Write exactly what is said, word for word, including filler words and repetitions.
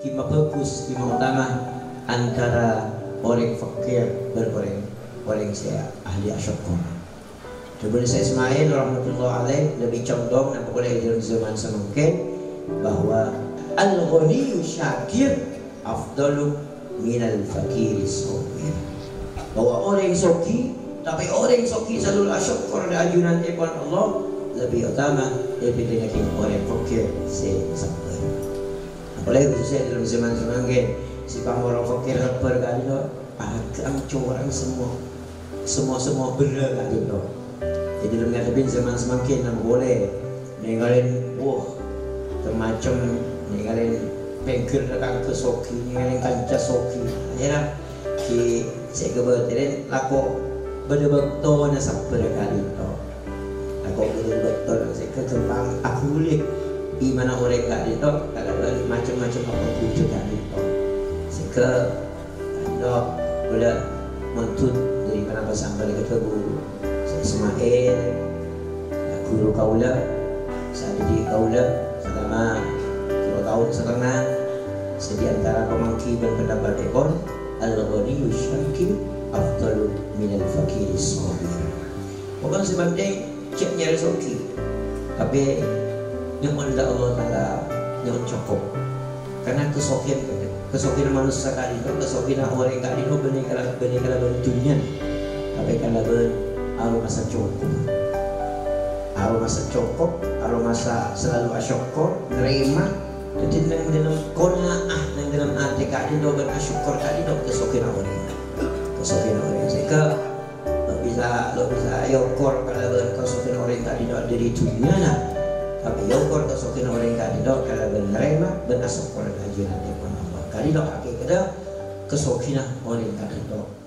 lima fokus lima utama antara orang fakir dan orang orang saya ahli asyukur. Coba saya Ismail rahmatullah alaih lebih condong dan boleh dalam zaman semungkin bahawa al-ghaniyyu syakir afdalu minal fakir sabir. Bahawa orang yang soki, tapi orang yang soki selalu asyukur dan ajunan Tuhan Allah lebih utama daripada orang fakir saya sabar. Apalagi khususnya dalam zaman semungkin si orang fakir sabar kali tu agak curang semua semua semua berat kali tu. Jadi dalam ngadepin zaman semakin nak boleh ninggalin wah macam ninggalin bengkel datang ke soki, ninggalin kancah soki ya lah ki saya kebetulan laku betul-betul nak sampai kali tu laku betul-betul saya kekembang aku boleh di mana orang kali tu kalau macam-macam apa wujud kali tu saya ke ada boleh mentut dari mana sampai ke guru Ismail, guru kaula, sadidi kaula selama dua tahun setengah. Di antara pemangki dan pendapat ekon, al-ghaniyyu syakir afdalu minal fakir sabir. Bukan sebanding ceknya rezeki, tapi yang anda Allah Taala yang cukup. Karena kesokian kesokian manusia kali itu, kesokian orang kali itu benih kalau benih kalau bentuknya, tapi kalau ben Aru masa cukup, aru masa cukup, aru masa selalu asyukur, nerima. Jadi dalam dalam konaah, dalam hati kali do berasyukur kali do kesokin orang, kesokin orang. Sehingga lo bisa lo bisa asyukur kalau berkesokin orang kali do dari dunia lah. Tapi asyukur kesokin orang kali do kalau bernerima, berasyukur ajunan Tuhan Allah. Kali do hakikatnya kesokin orang kali do.